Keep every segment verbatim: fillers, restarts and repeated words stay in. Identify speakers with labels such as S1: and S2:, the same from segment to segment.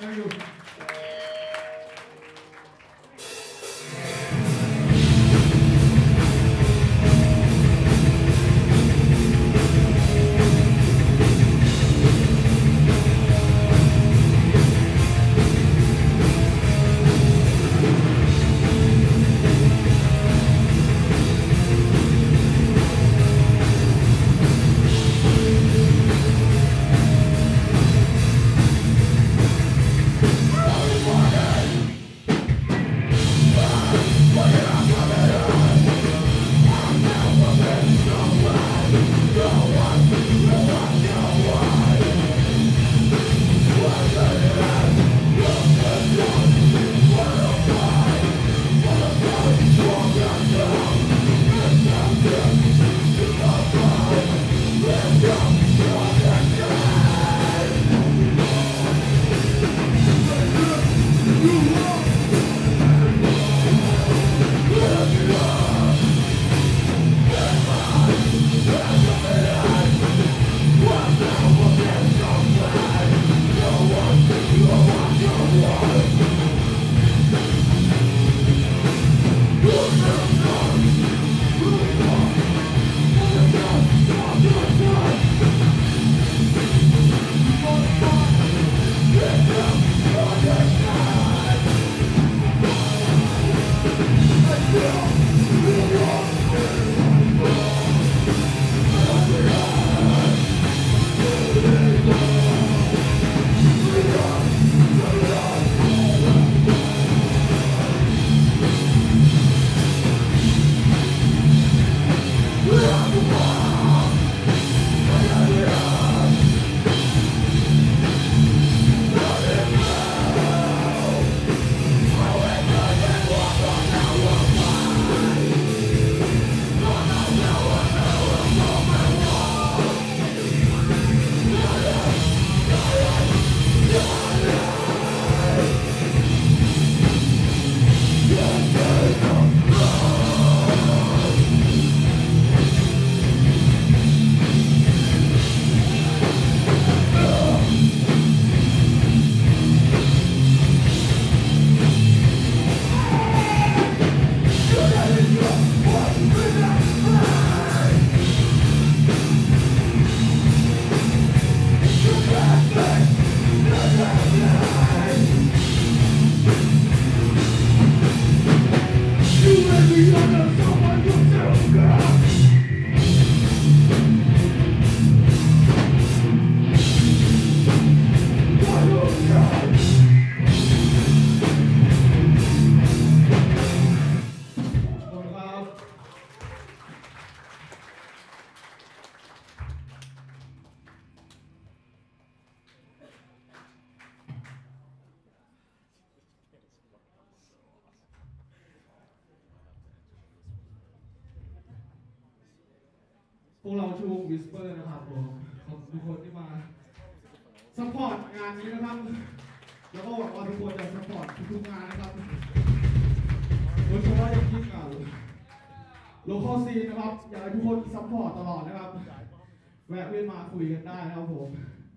S1: พวกเราชูวิสเปอร์นะครับผมขอบคุณทุกคนที่มาซัพพอร์ตงานนี้นะครับแล้วก็หวังว่าทุกคนจะซัพพอร์ตทุกๆงานนะครับโดยเฉพาะอย่างยิ่งอ่ะโลคอลซีนะครับอยากให้ทุกคนซัพพอร์ตตลอดนะครับแวะเวียนมาคุยกันได้นะครับผม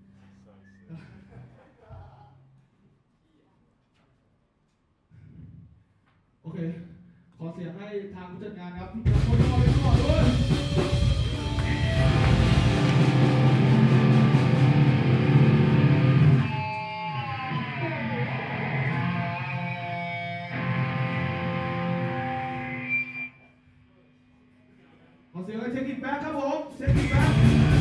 S1: โอเคขอเสียงให้ทางผู้จัดงานครับที่จะคนรอไปก่อนด้วยขอเสียงให้เทคนิคแบ็คครับผมเทคนิคแบ็ค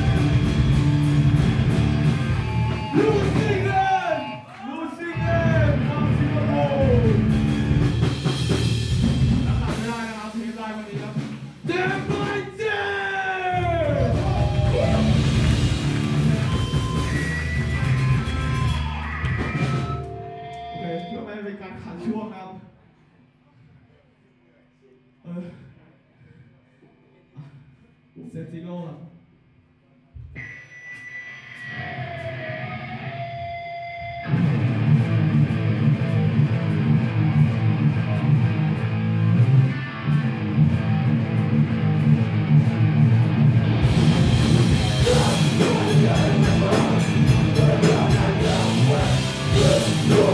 S1: ลูซิเกนลูซิเกนทำซิโกโรขาดไม่ได้นะครับเทปไลน์วันนี้ครับเดมไบเจโอเคเพื่อไม่ให้เป็นการขัดช่วงครับเออเซติโร่ครับ
S2: Let's go.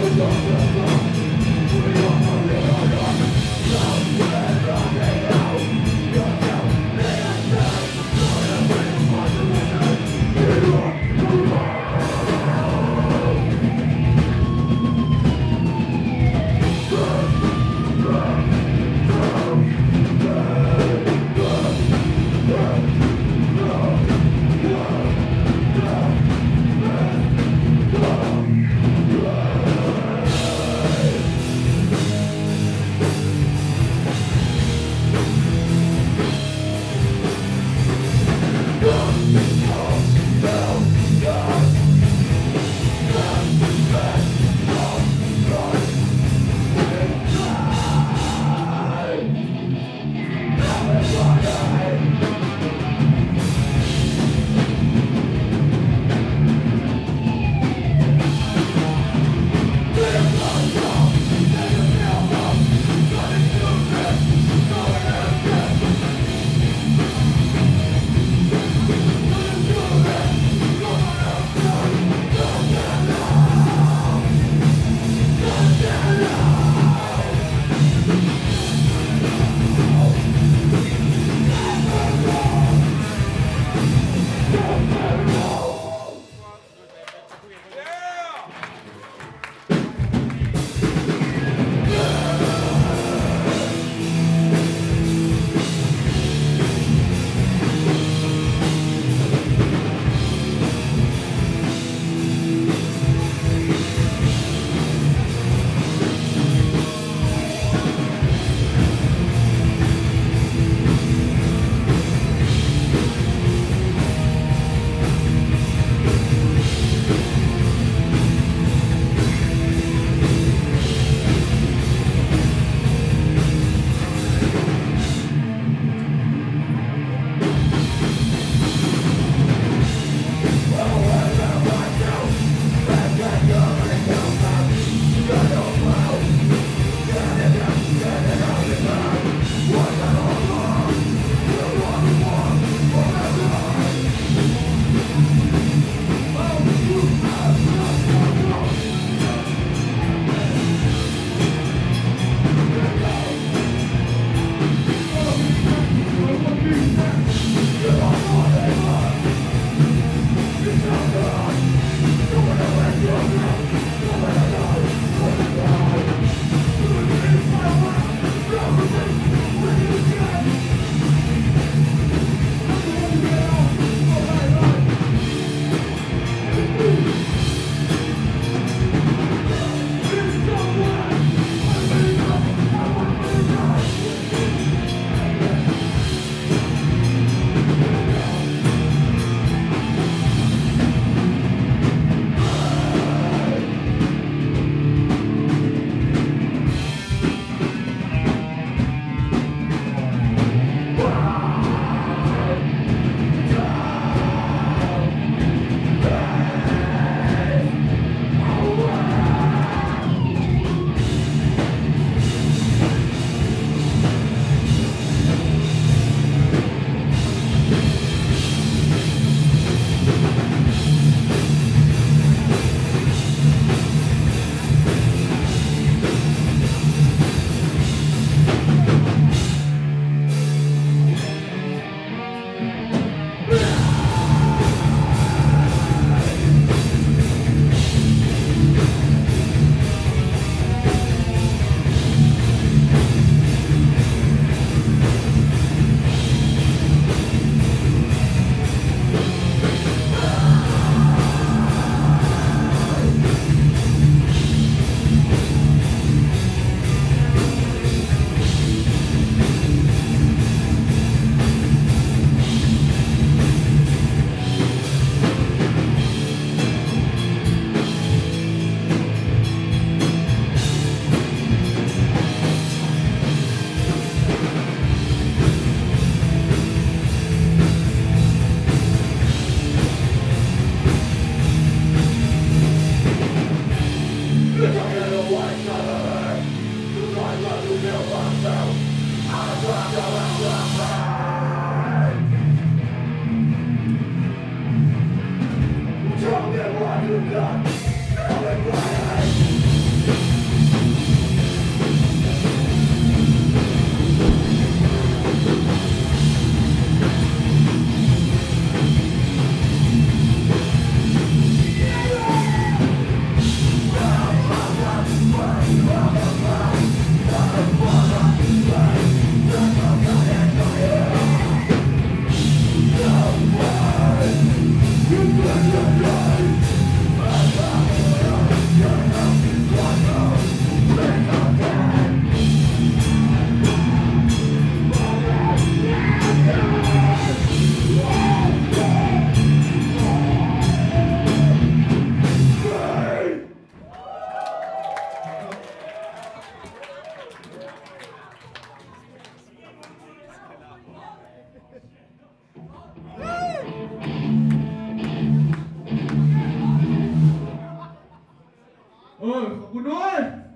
S1: roll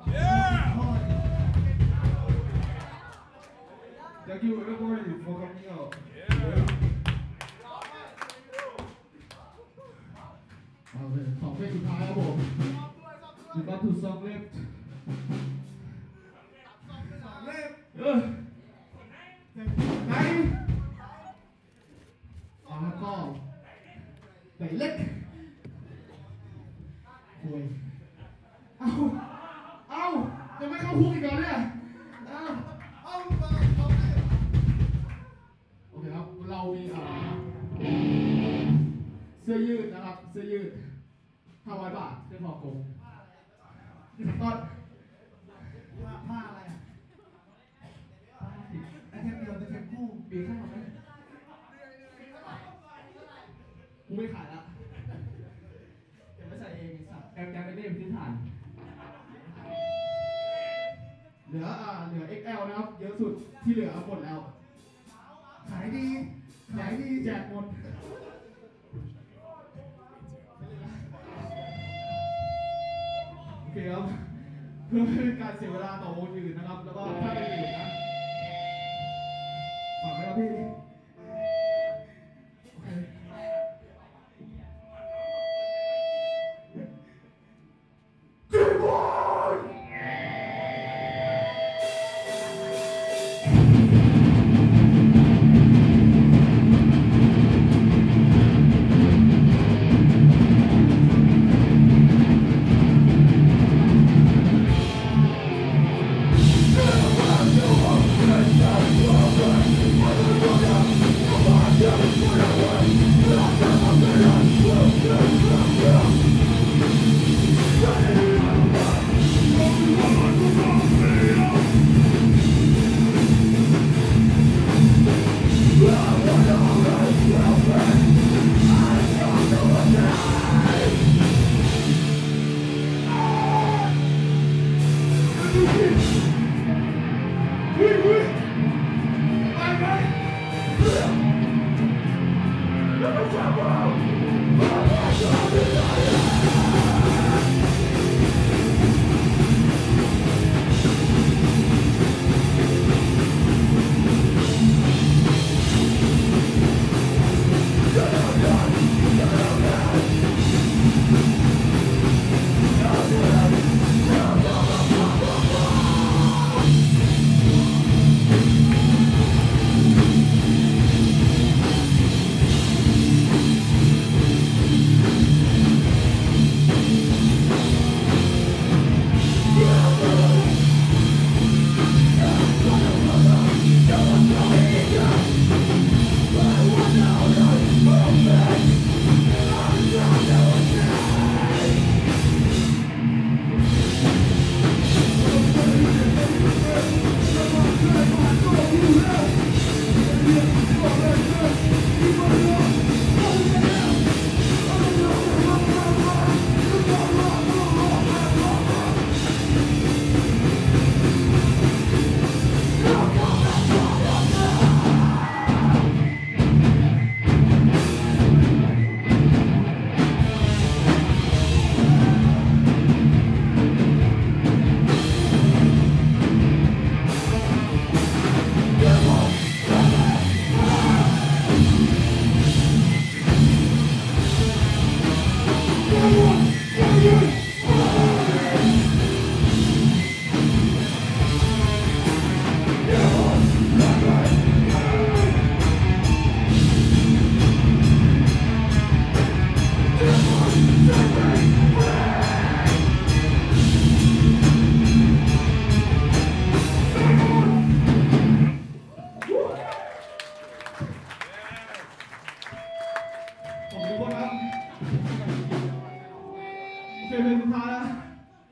S1: thank you everybody for coming outเอาเลยสองเพลงสุดท้ายครับผมมีบัตรถูกสองเล็บเออไหนอ๋อแล้วก็ไก่เล็กโวยเอาเอาจะไม่เข้าคุกอีกเหรอเนี่ยเอาเอาโอเคครับเรามีอ่าเสื้อยืดนะครับเสื้อยืดห้าร้อยบาทเสื้อคอกลมต้นผ้าอะไรอ่ะไอเทมเดียวไอเทมคู่มีข้าวไหมกูไม่ขายละเดี๋ยวไม่ใส่เองสัตว์แอมแอมไม่ได้เป็นพื้นฐานเหลืออ่าเหลือ เอ็กซ์ แอล นะครับเยอะสุดที่เหลือหมดแล้วขายดีขายดีแจกหมดโอเคครับเพื่อไม่เป็นการเสียเวลาต่อวงอื่นนะครับแล้วก็ถ้าเป็นอื่นนะฝากไว้ครับพี่โอเค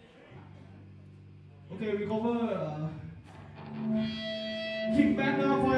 S1: Kick back now for